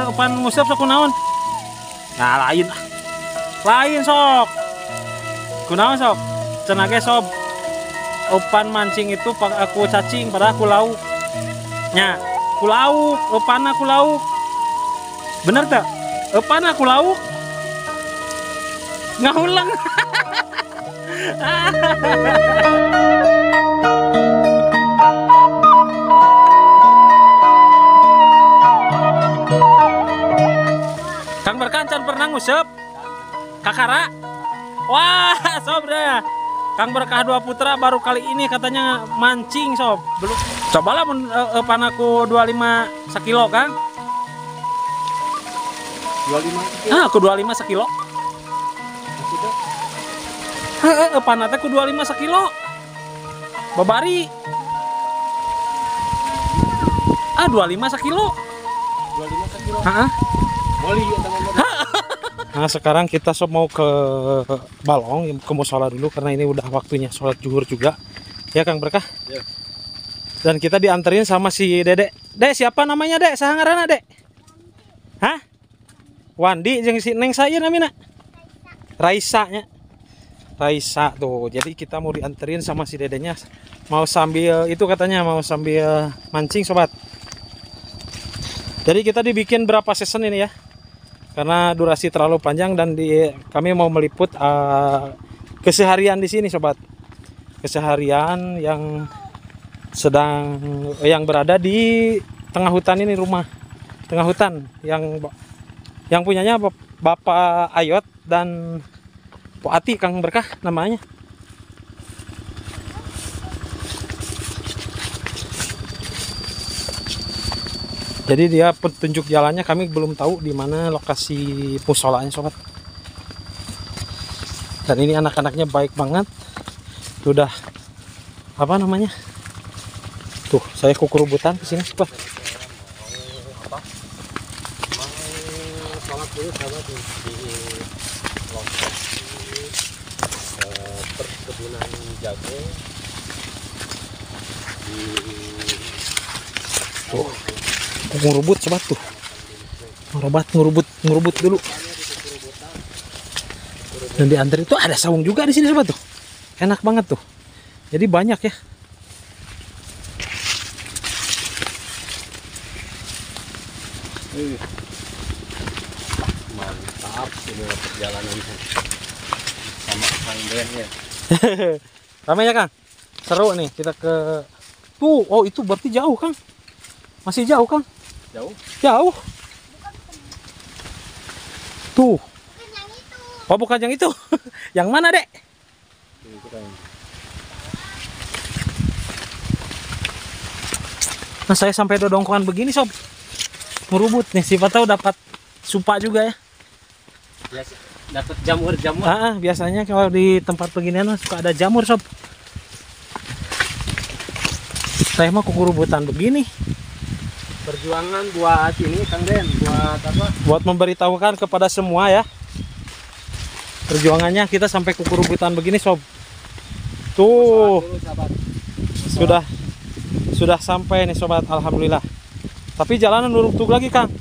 pan ngusap sok kunaon? Nah lain. Lain sok. Kunaon sok? Cenah ge sob. Upan mancing itu aku cacing padahal aku lauk. Nya, aku lauk, upan aku lauk. Bener tak? Upan aku lauk. Ngaulang. Kang Berkancan pernah ngusep kakara. Wah sob dah. Kang Berkah dua putra baru kali ini katanya mancing sob. Belum. Cobalah panaku 25 sekilo Kang. 25 sekilo. Aku 25 sekilo. Panatnya ku 25 sekilo. Babari. 25 sekilo. 25 sekilo. Boli Nah sekarang kita sob mau ke Balong, ke musola dulu karena ini udah waktunya sholat zuhur juga. Ya Kang Berkah. Ya. Dan kita dianterin sama si Dedek. Dek siapa namanya Dek? Saha ngaranna Dek? Hah? Wandi jeung si Neng saya namina. Raisa nya. Raisa tuh. Jadi kita mau dianterin sama si Dedenya. Mau sambil itu katanya mau sambil mancing sobat. Jadi kita dibikin berapa season ini ya? Karena durasi terlalu panjang dan kami mau meliput keseharian di sini sobat. Keseharian yang berada di tengah hutan ini, rumah tengah hutan yang punyanya Bapak Ayot dan Po Ati Kang Berkah namanya. Jadi dia petunjuk jalannya kami belum tahu di mana lokasi musolanya sobat. Dan ini anak-anaknya baik banget. Sudah apa namanya? Tuh, saya kukurubutan ke sini sobat. Sholat dulu sahabat di lokasi perkebunan jagung di tuh. Ngurubut sobat tuh. Ngurubut dulu. Dan di antri itu ada saung juga di sini sobat tuh. Enak banget tuh. Jadi banyak ya. Mantap ini perjalanan sama Kang Ben ya. Ramai ya Kang? Seru nih kita ke tuh. Oh itu berarti jauh Kang. Masih jauh Kang? Jauh? Jauh. Tuh. Bukan yang itu. Oh bukan yang itu. Yang mana Dek? Nah saya sampai dodongkoan begini sob. Merubut nih, siapa tahu dapat supa juga ya. Biasa dapat jamur. Biasanya kalau di tempat beginian suka ada jamur sob. Saya mah kukurubutan begini. Perjuangan buat ini Kang Den, buat apa? Buat memberitahukan kepada semua ya. Perjuangannya kita sampai kukurubutan begini sob. Tuh. Sudah sampai nih sobat, alhamdulillah. Tapi jalanan nuruk lagi Kang.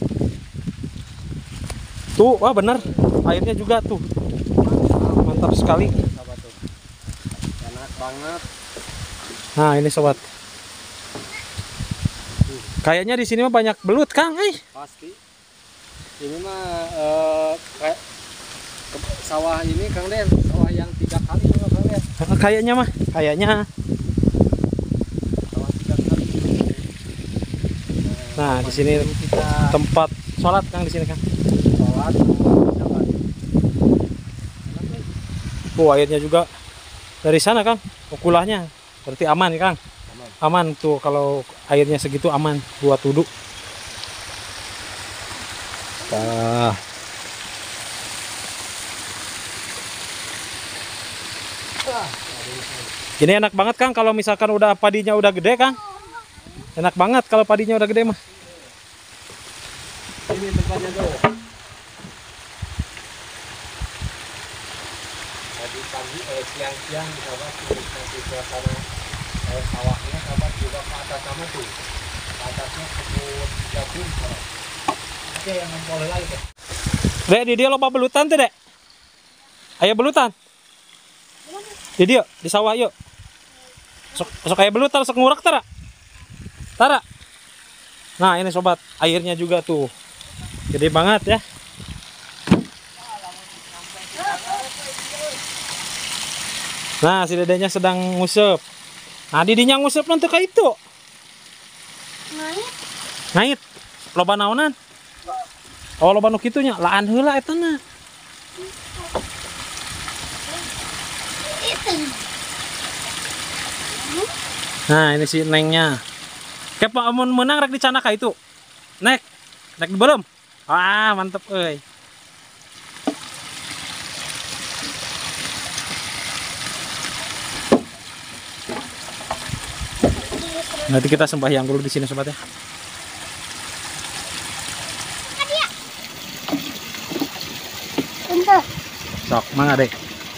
Tuh, wah bener. Airnya juga tuh. Mantap sekali. Enak banget. Nah, ini sobat. Kayaknya di sini mah banyak belut Kang, Pasti. Ini mah kayak sawah ini Kang Den, sawah yang 3 kali Kang Den. Kayaknya mah, kayaknya. Sawah 3 kali. Nah, di sini kita tempat sholat Kang di sini Kang. Sholat. Airnya juga dari sana Kang, ukulahnya. Berarti aman ya Kang. Aman tuh kalau airnya segitu aman buat wudhu. Ini enak banget Kang kalau misalkan udah padinya udah gede Kang. Enak banget kalau padinya udah gede mah. Ini tempatnya tuh. Pagi-pagi siang-siang sahabat menikmati suasana sawahnya sahabat juga ke atas sama tuh. Ke atasnya kebun jagung sahabat. yang boleh lagi tuh. Dek, di dia loba belutan tuh, Dek. Ayo belutan. Di dia, di sawah yuk. Sok kayak belutan, sok ngurak tara. Tara. Nah, ini sobat, airnya juga tuh. Gede banget ya. Nah, si dedenya sedang ngusep. Nah, didinya ngusep nanti kayak itu. Ngait. Loba naonan. Oh, loba nu kitunya, laan heula eta na. Nah, ini si nengnya. Kepa amun menang rek dicana ka itu. Nek belum. Ah, mantep euy. Nanti kita sembahyang dulu di sini sobat ya. Sok, mangga deh.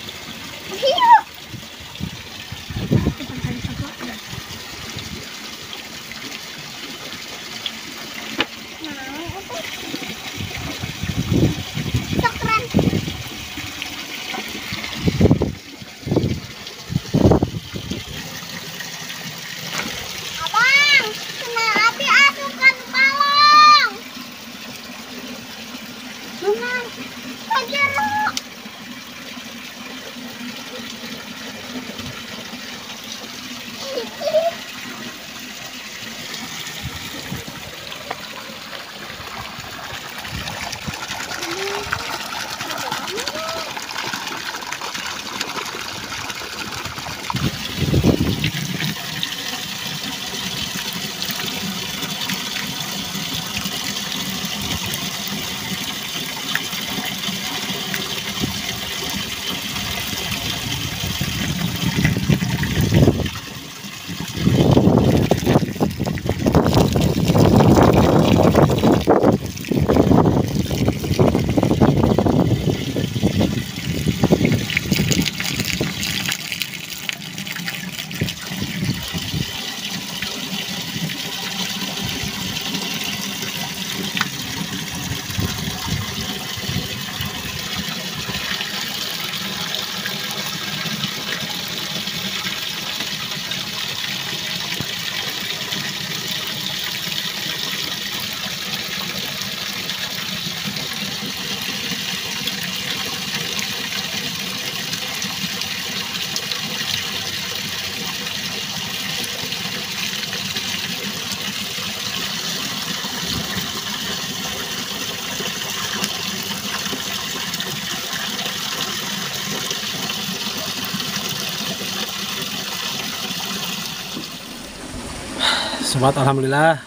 Sobat, alhamdulillah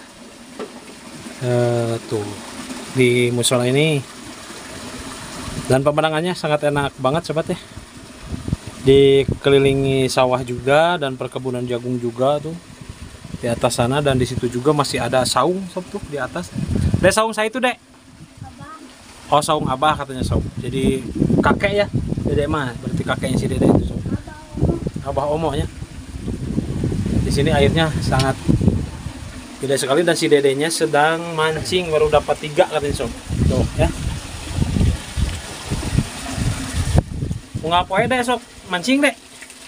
tuh di musola ini dan pemandangannya sangat enak banget sobat ya. Dikelilingi sawah juga dan perkebunan jagung juga tuh di atas sana, dan di situ juga masih ada saung sob tuh di atas. Dek, saung saya itu dek. Oh, saung abah katanya sob. Jadi kakek ya, dedek mah berarti kakeknya si dedek itu sob. Abah omonya. Di sini airnya sangat gede sekali dan si dedenya sedang mancing, baru dapat 3 katanya sob. Tuh ya. Mau ngapain deh sob? Mancing deh.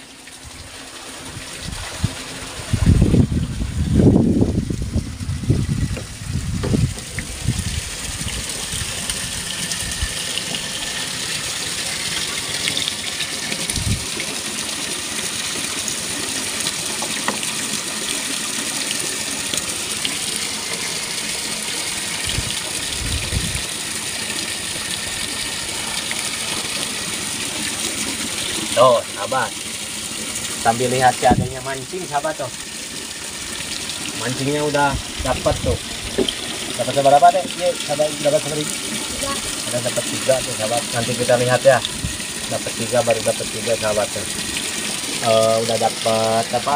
Tuh, sahabat. Sambil lihat si adanya mancing, sahabat tuh. Mancingnya udah dapat tuh. Dapat berapa deh? Iya, sahabat dapat seribu. Ada dapat 3 tuh, sahabat. Nanti kita lihat ya. Dapat 3, baru dapat 3 sahabat tuh. Udah dapat apa?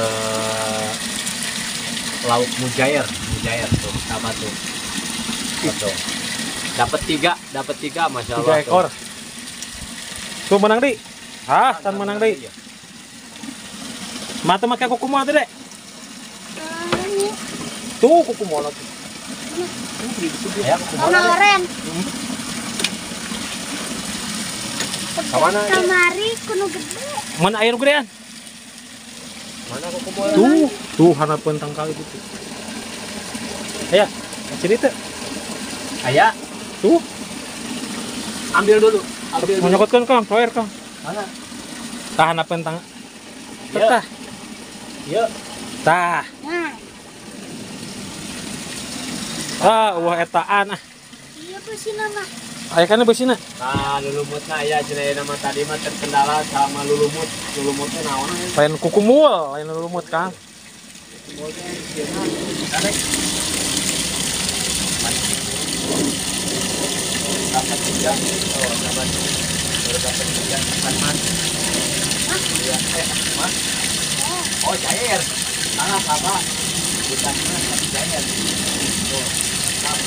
Lauk mujair tuh, sahabat tuh. Tuh. Dapat 3, masya Allah. 3 ekor. Tuh menang di. Ah, tan menang deh. Mata makai kuku mau tuh dek. Tuh kuku mau lagi. Ya, Warna oranye. Kamana ini? Kamari kuno gede. Mana air gedean? Mana aku kumpul? Tuh hanapeun tangkal itu. Aya, cerita. Aya, Tuh, ambil dulu. Ambil dulu. menyokotkeun Kang, toer Kang. Mana? Tah hanapeun tang. Iya. Tah. Iya. Tah. Nah, Wah etaan ah. iya besi nama. Aya kana beusina. Nah, lulumutna aya cenah nama tadi mah terkendala sama lulumut. Lulumutnya naon aya? Lain kukumul, lain lumut Kang. Dapat tiga. Oh, dapat. Baru dapat tiga. Mas. Iya, Mas. Oh, cair. Salah, apa? Bukan Mas, tapi cair. Oh, mantap.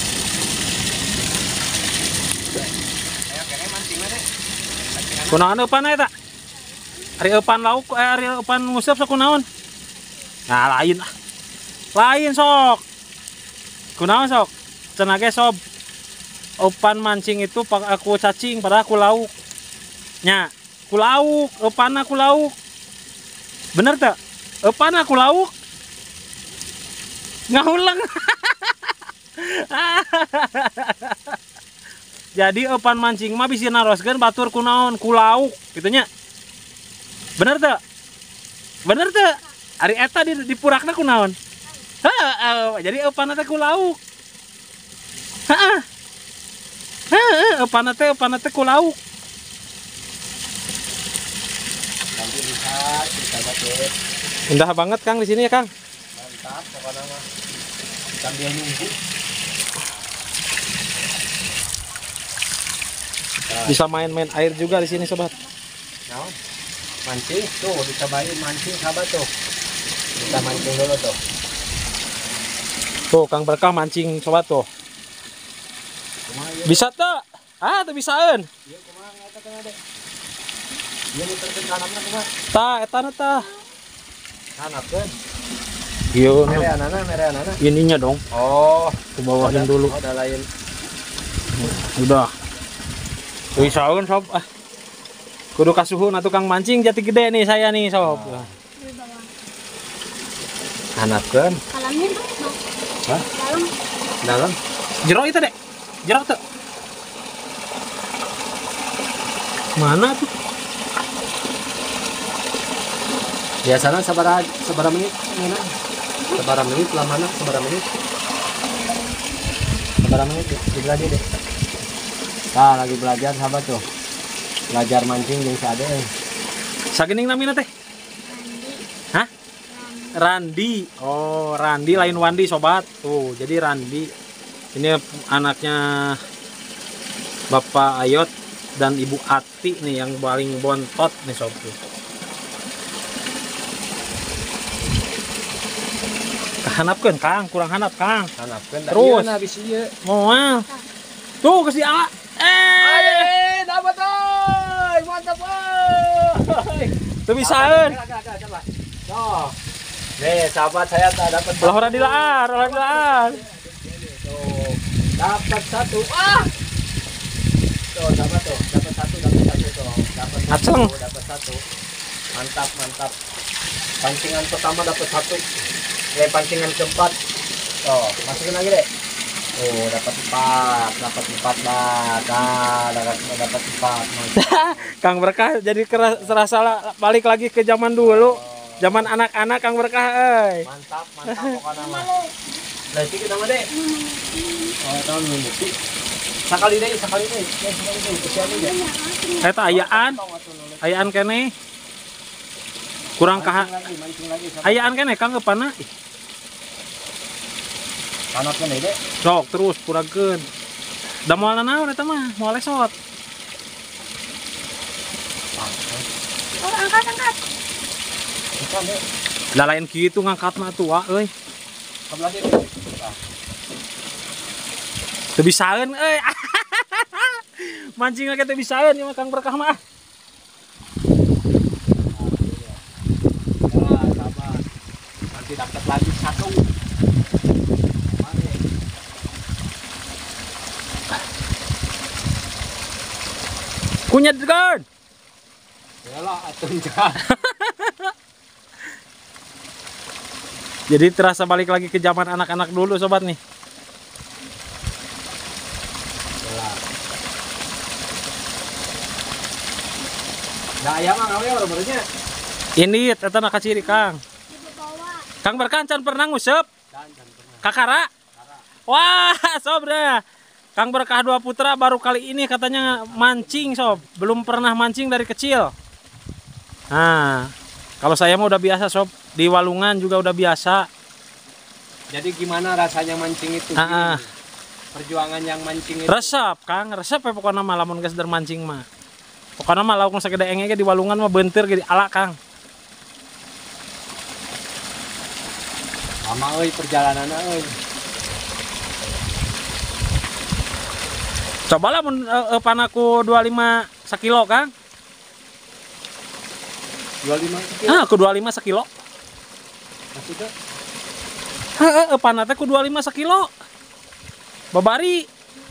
Ayo, kene mancing deh. Kunaon eupan eta? Ari eupan lauk, ari eupan nguseup sok kunaon? Nah, lain ah. Lain sok. Kunaon sok? Cenah ge sob. Eupan mancing itu aku cacing padahal aku lauk. Nya, ku lauk, eupan aku lauk. Bener teu? Eupan aku lauk. Ngaulang. Jadi eupan mancing mah bisa naroskeun batur kunaon? Ku lauk, kitu nya. Bener teu? Bener teu? Ari eta di purakna kunaon? Heeh, jadi eupan teh ku lauk. Heeh. Eupan teh ku lauk. Nanti lihat, kita baca. Indah banget Kang di sini ya Kang. Mantap, pokoknya mah. Sambil nunggu. Bisa main-main air juga di sini sobat. Nah, mancing tuh dicobain mancing sahabat tuh. Kita mancing dulu tuh. Tuh Kang Berkah mancing sobat tuh. Kumaha ieu? Bisa tuh? Ah, tuh bisaeun. Ieu kumaha eta kana deh. Ieu muterkeun kanamna kumaha? Tah, eta tah. Hanapkeun. Iya, Mereanana. ininya dong. Oh, Ke bawahin dulu. Ada lain. Udah. Tuh bisaeun sob. Ah. Kudu kasuhun atuh Kang mancing jati gede nih saya nih sob. Di bawah. Hanapkeun. Kalamnya tuh. Hah? Dalam. Dalam. Jero itu dek. Jero tuh. Mana tuh? Biasanya sabaraha menit ngena? Sabaraha menit lamana sabaraha menit? Sabaraha menit di belajar deh. Nah, lagi belajar sahabat tuh. Belajar mancing jeung sade. Sagening namina teh? Hah? Randi. Oh, Randi lain Wandi sobat. Tuh, jadi Randi. Ini anaknya Bapak Ayot dan Ibu Ati nih yang paling bontot nih sob. Hanapkeun Kang, kurang hanap Kang. Hanapkeun Terus. habis ieu. Moal. Tuh geus diala. Dapat euy, mantap euy. Teu bisaeun. Coba. Tuh. Nih, sahabat saya tak dapat. Ulah dilaar. Tuh. Dapat satu. Ah. Tuh, dapat tuh. Dapat satu tuh. Aceng. Dapat satu. Mantap. Pancingan pertama dapat satu. Pancingan keempat. Tuh, masukin lagi deh. Oh, dapat empat lah. Nah, dapat empat. Kang Berkah jadi serasa balik lagi ke zaman dulu. Zaman anak-anak Kang Berkah euy. Mantap pokoknya mah. Nah, itu kita mah deh. Oh, tahun ini. Sekali deh. Kesian deh. Eta ayaan kene. Kurang kaha. Mancing lagi. Ayaan kene Kang keupana. Kanatnya deh. Sok terus kurangkeun. Da moal naon eta mah? Moal lesot. Oh, angkat. Bukan deh. Lah lain kitu ngangkatna tua euy. Sebelah sini. Teu bisaeun euy. Mancing lagi teu bisaeun ieu mah Kang Berkah mah. Nah, sabar. Nanti dapat lagi satu. Punya Dragon. Yalah atuh encan. Jadi terasa balik lagi ke zaman anak-anak dulu sobat nih. Nah, ayam mah ngawe baru-barunya. Ini eta na kaciri Kang. Di bawah. Kang Berkancan pernah ngusep? Dan pernah. Kakara? Wah, sob dah. Kang Berkah dua putra baru kali ini katanya mancing sob. Belum pernah mancing dari kecil. Nah, kalau saya mah udah biasa sob. Di Walungan juga udah biasa. Jadi gimana rasanya mancing itu? Perjuangan yang mancing itu. Resep Kang, resep ya pokoknya mah lamun geus der mancing mah. Pokoknya mah lauk sagede engege di Walungan mah beunteur ge ala Kang. Lama euy perjalananna euy. Cobalah mun panaku 25 sakilo Kang. 25 kilo. Aku 25 sakilo. Maksudnya Heeh, panatnya ku 25 sakilo. Babari.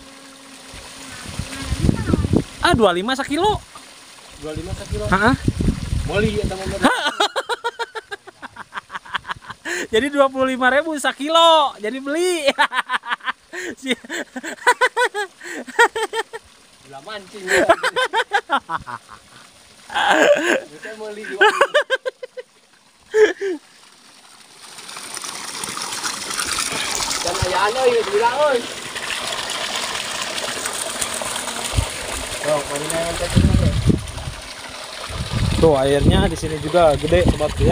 25 sakilo. 25 kilo. Heeh. Beli eta mah. Jadi 25.000 sakilo. Jadi beli. Ulah mancing ya. Kita beli di dan ayaan euy gila euy. Tuh, marina yang tadi. Tuh airnya di sini juga gede sobat ya.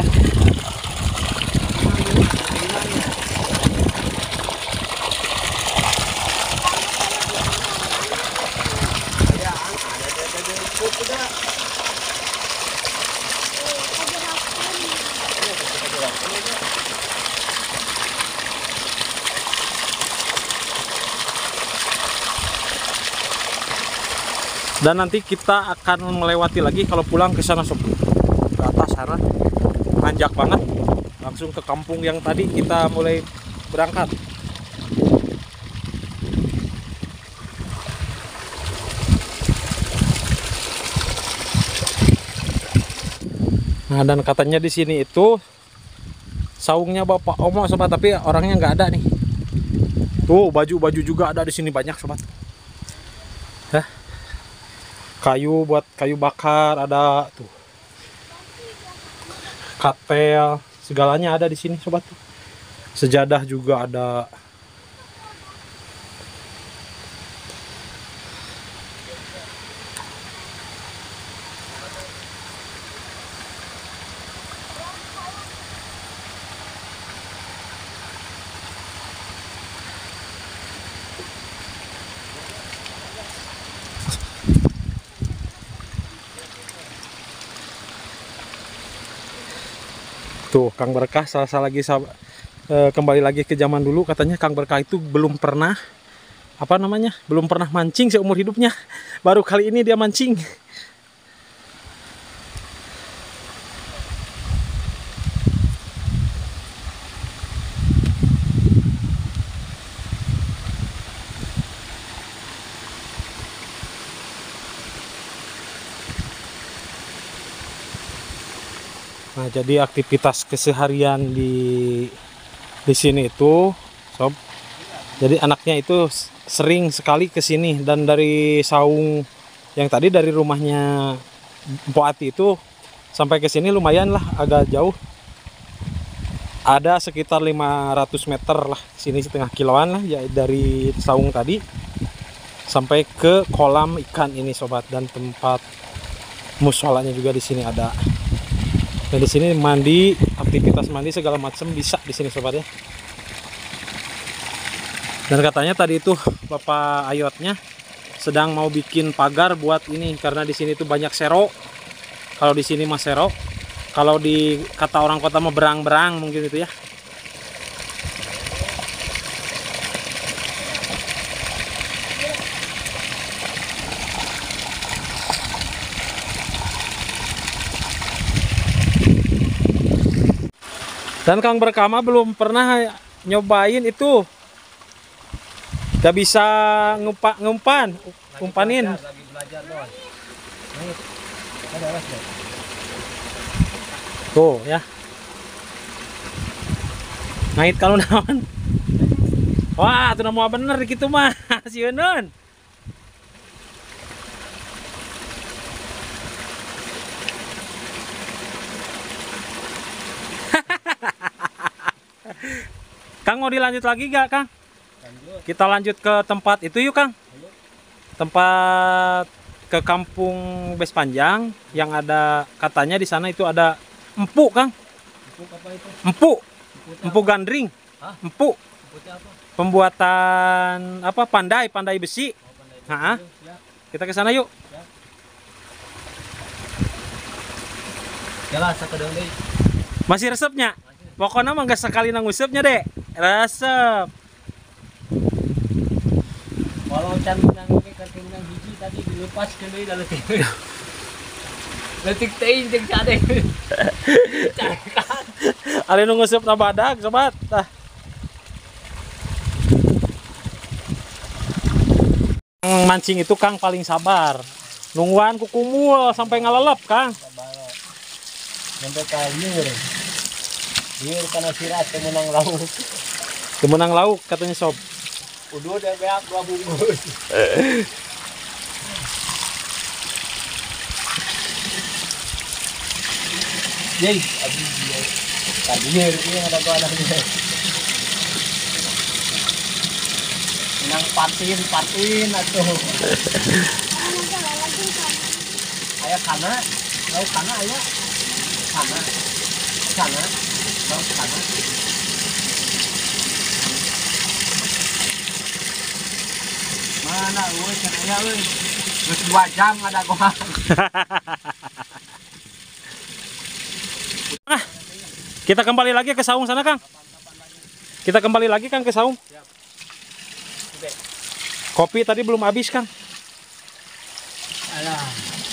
Dan nanti kita akan melewati lagi kalau pulang ke sana sob. Ke atas sana. Nanjak banget. Langsung ke kampung yang tadi kita mulai berangkat. Nah, dan katanya di sini itu saungnya Bapak Omo sobat, tapi orangnya nggak ada nih. Tuh baju-baju juga ada di sini banyak sobat. Hah? Kayu buat kayu bakar ada tuh. Katel, segalanya ada di sini sobat. Sejadah juga ada. Tuh Kang Berkah kembali lagi ke zaman dulu. Katanya Kang Berkah itu belum pernah belum pernah mancing seumur hidupnya. Baru kali ini dia mancing. Nah, jadi aktivitas keseharian di sini itu, sob. Jadi anaknya itu sering sekali ke sini, dan dari saung yang tadi dari rumahnya Mpok Ati itu sampai ke sini lumayan lah, agak jauh. Ada sekitar 500 meter lah, sini setengah kiloan lah ya dari saung tadi sampai ke kolam ikan ini sobat, dan tempat musholanya juga di sini ada. Dan di sini mandi, aktivitas mandi segala macam bisa di sini sobat ya. Dan katanya tadi itu Bapak Ayotnya sedang mau bikin pagar buat ini, karena di sini tuh banyak sero. Kalau di sini mah sero. Kalau di kata orang kota mah berang-berang mungkin itu ya. Dan Kang Berkama belum pernah nyobain itu. Gak bisa ngumpanin. Ada mas. Tuh ya. Ngait kalau naon. Wah, tuh mau bener gitu mah. Sieun. Kang mau dilanjut lagi gak, Kang? Lanjut. Kita lanjut ke tempat itu yuk, Kang. Tempat ke kampung Bes Panjang yang ada katanya di sana itu ada empuk, Kang. Empuk apa itu? Empuk. Empuk Empuk gandring. Hah? Empuk. Empuknya apa? Pembuatan apa? Pandai besi. Oh, pandai. Ha-ha. Ya. Kita ke sana yuk. Jelas sakedeng deui. Masih resepnya? Pokoknya mah gak sekali nangusepnya, Dek. Resep. Walau can menang ini kartu menang hiji tadi dilepas ke deui da leutik. Leutik teuing jeung cade. Carekan. Ali nu ngusupna badag, sobat. Tah. Mancing itu Kang paling sabar. Nungguan ku kumul sampai ngalelep, Kang. Sabaro. Sampai ka lieur. Lieur kana sirat teu menang lauk. Kemenang lauk katanya sob. Udah beak 2 bungkus. Yeay, abis dia. Tadinya ini ada tuh anaknya. Menang patin atuh. Ayah kana, lauk kana ayah. Kana. Kana. Lauk kana. Mana euy cenah aya euy. Geus 2 jam ada gohang. Kita kembali lagi ke saung sana, Kang. Kita kembali lagi, Kang, ke saung. Kopi tadi belum habis, Kang. Alah.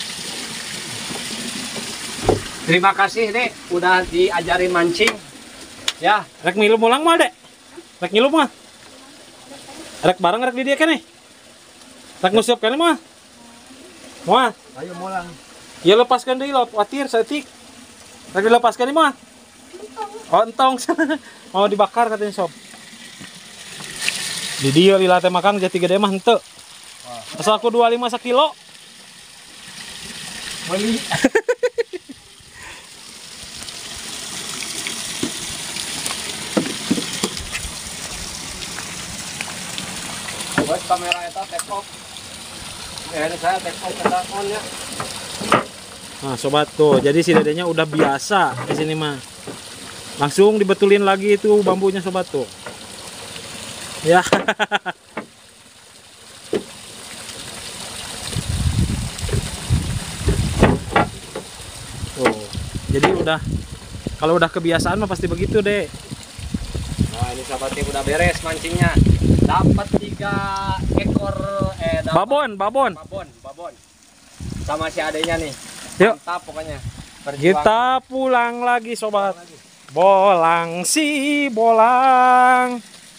Terima kasih, Dek, udah diajarin mancing. Ya, Rek ngilu mulang mah, Dek. Rek ngilu mah. Rek bareng rek di dia keneh. Rek ngusup keneh mah. Moal. ayo mulang. Ya lepaskan deui lo, watir saeutik. Rek dilepaskan ieu mah. Oh, entong. Mau dibakar katanya sob. Di dieu lila teh makan jati gede mah henteu. Asal aku 25 sakilo. Beli. Buat kamera eta take off. Ini saya take off teleponnya. Nah, sobat tuh, jadi si dedenya udah biasa di sini mah. Langsung dibetulin lagi itu bambunya sobat tuh. Ya. Tuh. Jadi udah kalau udah kebiasaan mah pasti begitu, Dek. Nah, ini sahabatnya udah beres mancingnya. Dapat 3 ekor dapat Babon. babon. Sama si adenya nih. Yuk, Mantap pokoknya. kita pulang lagi sobat. Bolang si bolang.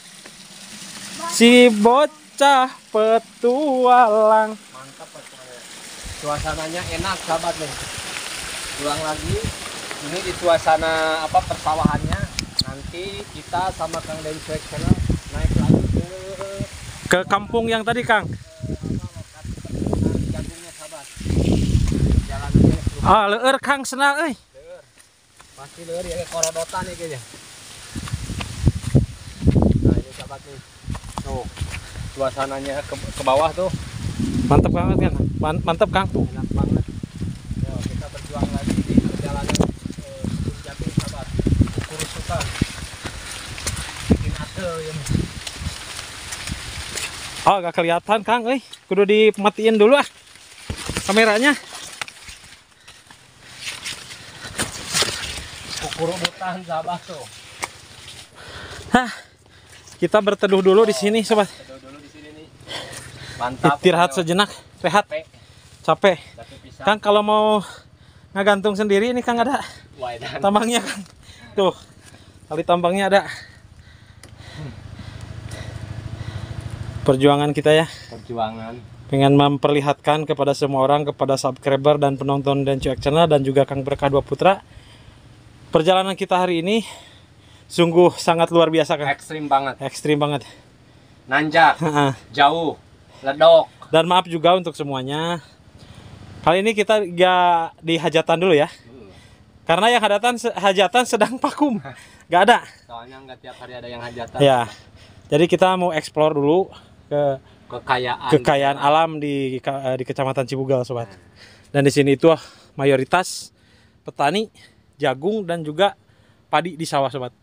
Si bocah petualang. Mantap pokoknya. Suasananya enak sahabat nih. Pulang lagi. Ini di suasana apa persawahannya. Nanti kita sama Kang Dewi Channel naik lagi Ke kampung yang tadi, Kang. jagungnya sahabat. Jalanannya Ah, leueur Kang senang euy. pasti leueur ya korodotan nih kayaknya. Nah, ini sahabat nih. Tuh. Suasananya ke bawah tuh. Mantap banget kan? Mantap, Kang. Enak banget. Yo, kita berjuang lagi di perjalanan Gunung Jati sahabat. Ukur suka. Bikin ate ya. Oh, gak kelihatan, Kang. Kudu dimatiin dulu ah kameranya. Ukur butan sahabat tuh. Hah. Kita berteduh dulu di sini, sobat. Dulu di sini nih. Mantap. Istirahat sejenak, rehat. Capek. Kang, kalau mau ngagantung sendiri ini Kang ada tambangnya, Kang. Tuh. Tali tambangnya ada. Perjuangan kita ya. Perjuangan. pengen memperlihatkan kepada semua orang, kepada subscriber dan penonton dan cuek channel dan juga Kang Berkah Dua Putra, perjalanan kita hari ini sungguh sangat luar biasa Kang. Ekstrim banget. Ekstrim banget. Nanjak, jauh, ledok. Dan maaf juga untuk semuanya. Kali ini kita gak di hajatan dulu ya. Karena yang hajatan sedang vakum. Gak ada. Soalnya nggak tiap hari ada yang hajatan. Ya. Jadi kita mau explore dulu ke kekayaan alam di Kecamatan Cibugal, sobat. Dan di sini itu mayoritas petani jagung dan juga padi di sawah, sobat.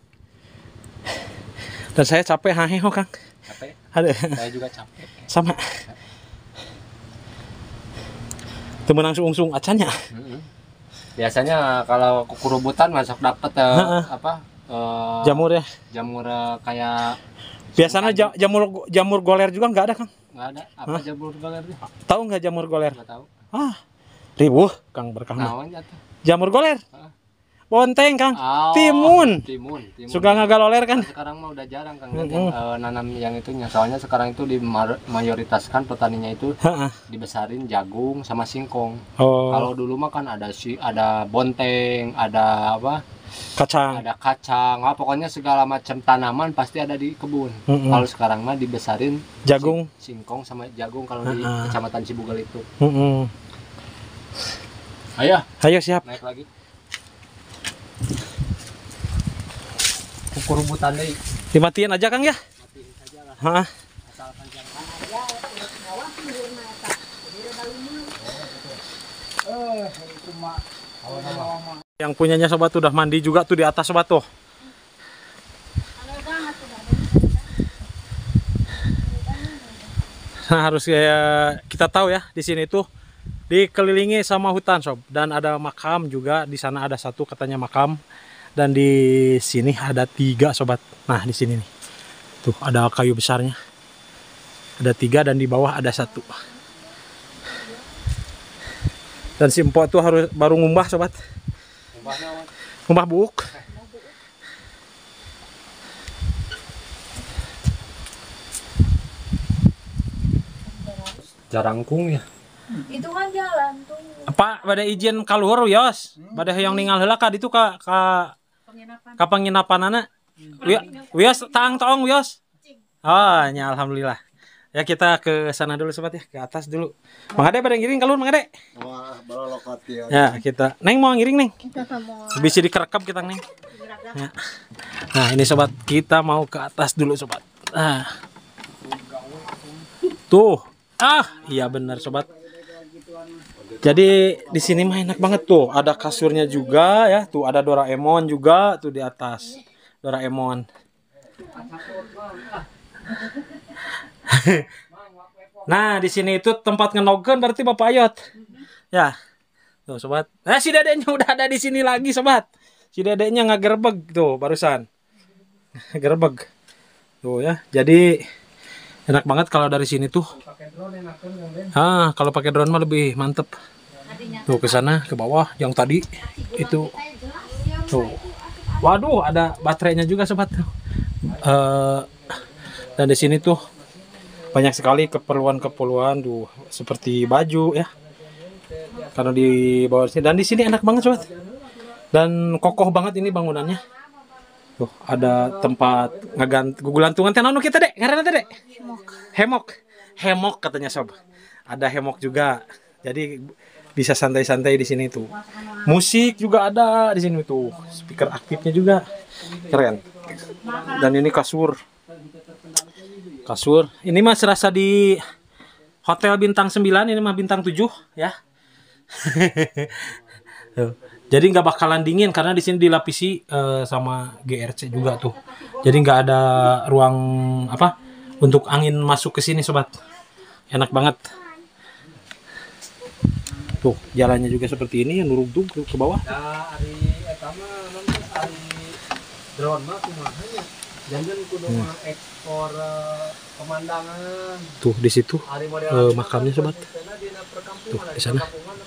Dan saya capek haheho, Kang. Capek? Ada. Saya juga capek. Sama. Temenang sung-sung acannya. Biasanya kalau kukurubutan masuk dapat jamur ya. Jamur kayak biasanya jamur goler juga nggak ada, Kang. nggak ada. Apa jamur goler itu? Tahu nggak jamur goler? Nggak tahu. Ribuh Kang Berkah. Jamur goler. Bonteng, Kang. Timun. Suka ngagaloler kan? Sekarang mah udah jarang, Kang. Nanam yang itunya. Soalnya sekarang itu mayoritaskan petaninya itu dibesarin jagung sama singkong. Kalau dulu mah kan ada bonteng, ada apa? Kacang. Ada kacang. Pokoknya segala macam tanaman pasti ada di kebun. Kalau sekarang mah dibesarin jagung, singkong sama jagung kalau di Kecamatan Cibugal itu. Ayo siap. Naik lagi. Kukurubutan deh. Dimatiin aja, Kang ya. Matiin saja lah. Asalkan jangan. Yang punyanya sobat udah mandi juga tuh di atas, sobat tuh. Nah, harus kita tahu ya, di sini tuh dikelilingi sama hutan, sob, dan ada makam juga. Di sana ada satu katanya makam, dan di sini ada 3, sobat. Nah, di sini nih tuh ada kayu besarnya, ada 3 dan di bawah ada 1. Dan si empok tuh harus baru ngumbah, sobat. Ngumbah buk. Jarangkung ya. Itu kan jalan tuh. Pak, pada izin kaluhur Yos. Pada yang ninggal heula ka ditu ka penginapanana. Wios taang toong Wios. Oh, nya alhamdulillah. Ya kita ke sana dulu, sobat ya, ke atas dulu. Mang Ade pada ngiring kalur, Mang Ade. Wah, baru lokot ya. Ya, kita. Neng mau ngiring, Neng. Kita mau. Bisa dikerekap kita, Neng. Ya. Nah, ini sobat, kita mau ke atas dulu, sobat. Tuh. Iya benar, sobat. Jadi di sini mah enak banget tuh. Ada kasurnya juga ya. Tuh ada Doraemon juga tuh di atas. Doraemon. Nah, di sini itu tempat ngenogen berarti Bapak Ayot. Ya. Tuh, sobat. Si dedeknya udah ada di sini lagi, sobat. Si dedeknya ngagerbeg tuh barusan. Gerbeg. Tuh ya. Jadi enak banget kalau dari sini tuh. Kalau pakai drone mah lebih mantep. Tuh ke sana, ke bawah yang tadi itu. Tuh. Waduh, ada baterainya juga, sobat. Dan di sini tuh banyak sekali keperluan tuh seperti baju ya. Karena di bawah sini, dan di sini enak banget, sobat. Dan kokoh banget ini bangunannya. Tuh, ada tempat gugulantungan teh naon kita, Dek? Ngaranna teh, Dek? Hemok katanya, sob. Ada hemok juga. Jadi bisa santai-santai di sini tuh. Musik juga ada di sini tuh. Speaker aktifnya juga. Keren. Dan ini kasur. Ini mah serasa di hotel bintang 9, ini mah bintang 7 ya. Jadi nggak bakalan dingin karena di sini dilapisi sama GRC juga tuh. Jadi nggak ada ruang untuk angin masuk ke sini, sobat. Enak banget. Tuh jalannya juga seperti ini, yang nurung tuh ke bawah. Drone mah kumahanya. Jangan kudu ekspor pemandangan. Tuh di situ makamnya, sobat. Tuh di sana.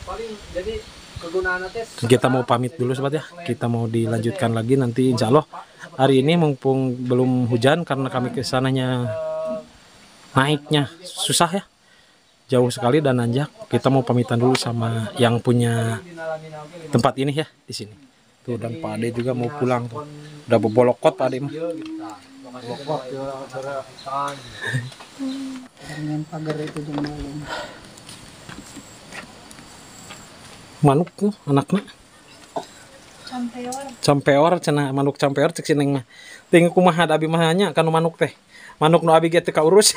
Kita mau pamit dulu, sobat ya. Kita mau dilanjutkan lagi nanti, insya Allah. Hari ini mumpung belum hujan karena kami kesananya naiknya susah ya. jauh sekali dan nanjak. Kita mau pamitan dulu sama yang punya tempat ini ya di sini. Tuh dan Pak Ade juga mau pulang tuh. Udah bebolokot Pak Ade mah. Dengan pagar itu jemaah. Manuk tuh anaknya. Campeor cenah manuk campeor cek sineng mah. Ting kumaha da abi mah nya kanu manuk teh. Manuk nu abi ge teu kaurus.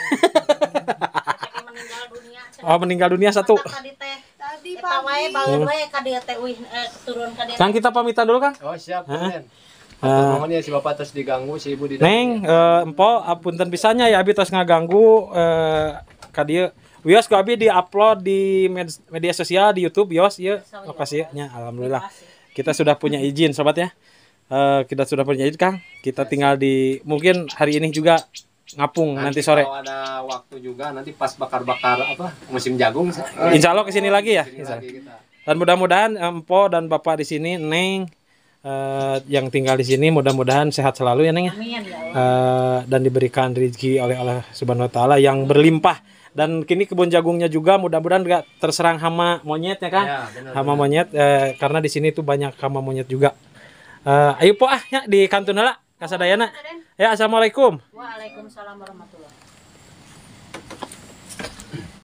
Oh meninggal dunia satu. Tadi pagi. Baeun we ka dieu teh turun ka dieu. Kang kita pamitan dulu Kang. Oh siap, Nen. Mohon ya si Bapak terus diganggu si Ibu di Neng, empo apunten pisahnya ya abi tos ngaganggu ka dieu. Wios ku abi di-upload di media sosial di YouTube Wios ieu. Makasih nya alhamdulillah. Kita sudah punya izin sobat ya. Kita sudah punya izin Kang. Kita tinggal di mungkin hari ini juga ngapung nanti sore. Kalau ada waktu juga nanti pas bakar-bakar apa musim jagung. Insya Allah kesini lagi ya. Kesini lagi kita. Dan mudah-mudahan Empo dan Bapak di sini Neng yang tinggal di sini mudah-mudahan sehat selalu ya Neng ya. Amin ya Allah. Dan diberikan rezeki oleh Allah Subhanahu wa taala yang berlimpah. Dan kini kebun jagungnya juga mudah-mudahan gak terserang hama monyet ya kan? Ya, benar, hama monyet karena di sini tuh banyak hama monyet juga. Ayo po ya di kantun heula kasadayana. Ya assalamualaikum. Waalaikumsalam warahmatullahi